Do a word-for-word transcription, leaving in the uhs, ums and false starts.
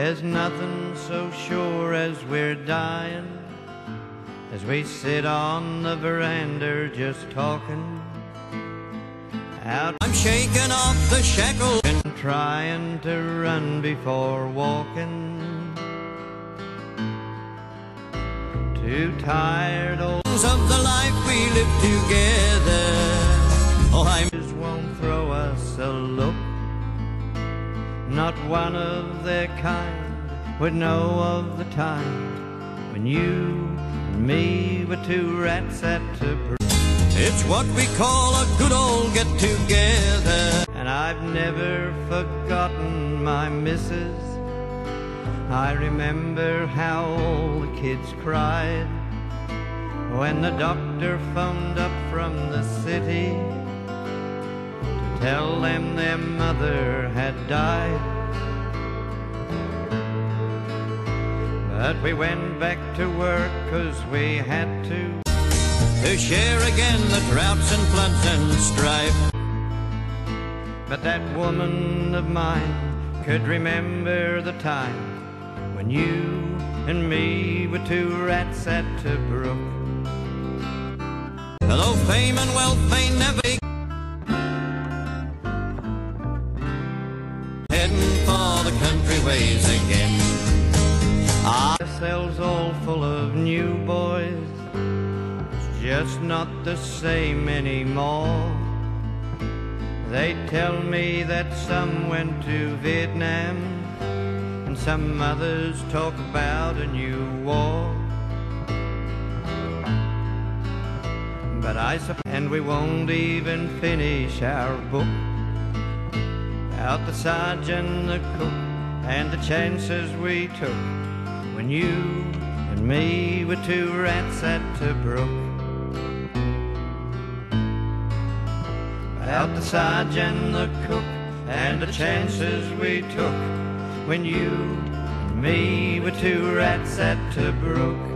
There's nothing so sure as we're dying, as we sit on the veranda just talking. Out, I'm shaking off the shackles and trying to run before walking. Too tired old of the life we live together. Oh, I just won't throw us a look. Not one of their kind would know of the time when you and me were two rats at Tobruk. It's what we call a good old get-together. And I've never forgotten my missus. I remember how all the kids cried when the doctor phoned up from the city to tell them their mother had died. But we went back to work 'cause we had to to share again the droughts and floods and strife. But that woman of mine could remember the time when you and me were two rats at Tobruk. Though fame and wealth may never be, heading for the country ways again. Ourselves all full of new boys, it's just not the same anymore. They tell me that some went to Vietnam, and some others talk about a new war. But I suppose, and we won't even finish our book about the sergeant, the cook, and the chances we took when you and me were two rats at Tobruk. About the sergeant, the cook, and the chances we took when you and me were two rats at Tobruk.